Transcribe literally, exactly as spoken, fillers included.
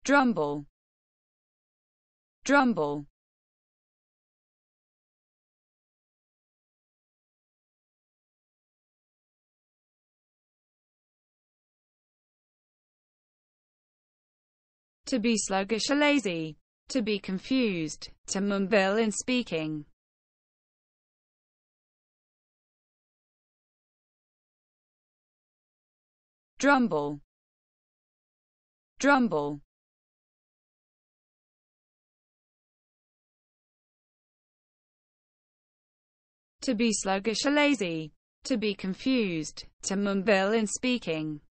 Drumble, Drumble. To be sluggish or lazy. To be confused. To mumble in speaking. Drumble, Drumble. To be sluggish or lazy. To be confused. To mumble in speaking.